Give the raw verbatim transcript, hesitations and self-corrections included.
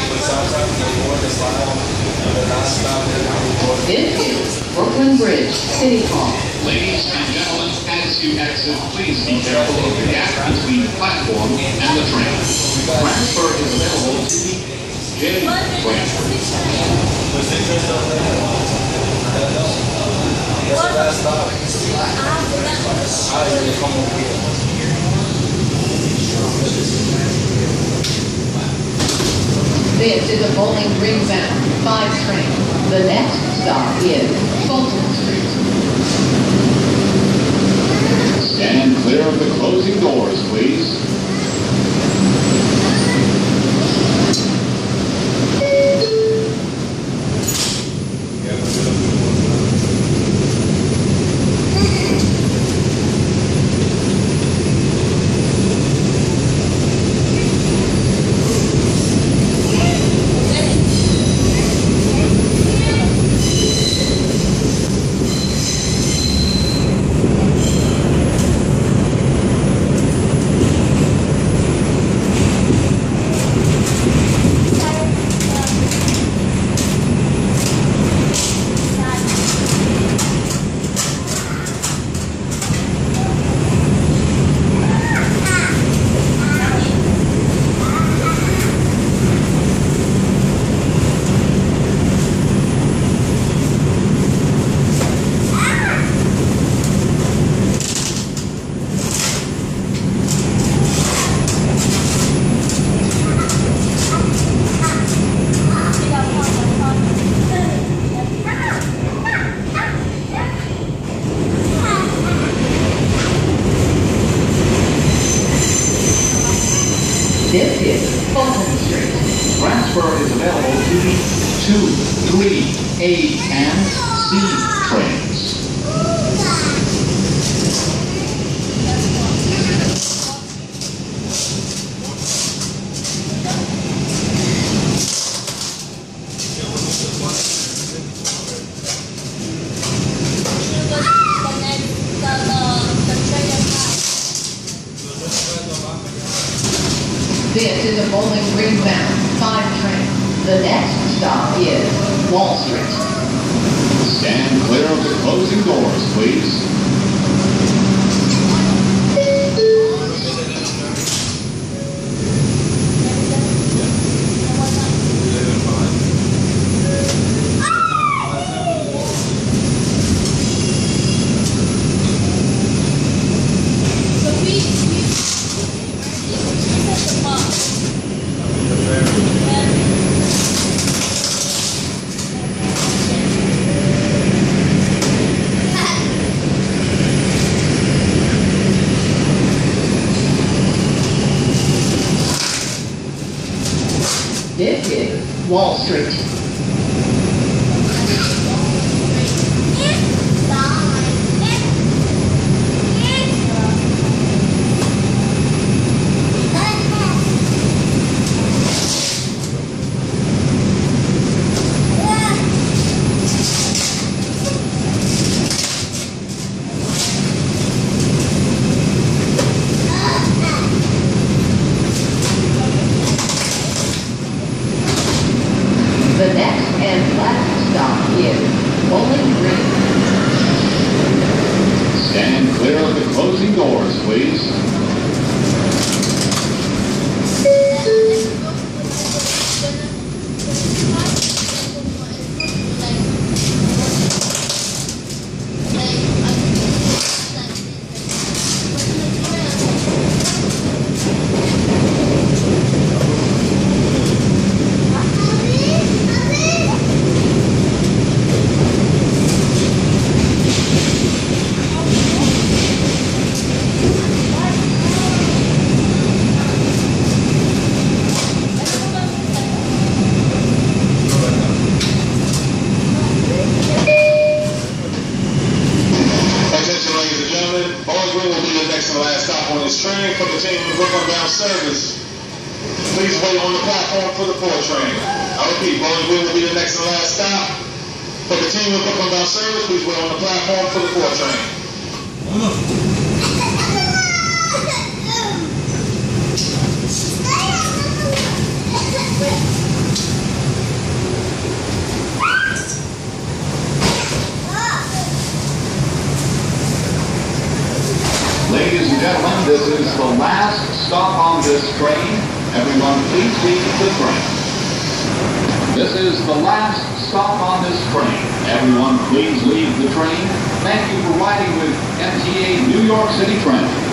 This is Brooklyn Bridge, City Hall. Ladies and gentlemen, as you exit, please be careful of the gap between the platform and the train. Transfer is available to the J train. This is a Bowling Green bound five train. The next stop is Fulton Street. Stand clear of the closing doors, please. This is Fulton Street. Transfer is available to the two, three, A, and C trains. This is a Bowling Green bound five train. The next stop is Wall Street. Stand clear of the closing doors, please. This is Wall Street. The next and last stop is Bowling Green. Stand clear of the closing doors, please. Train for the team of Brooklyn bound service. Please wait on the platform for the four train. I repeat, Bowling Green will be the next and last stop. For the team of Brooklyn bound service, please wait on the platform for the four train. Ladies and gentlemen, this is the last stop on this train. Everyone, please leave the train. This is the last stop on this train. Everyone, please leave the train. Thank you for riding with M T A New York City Transit.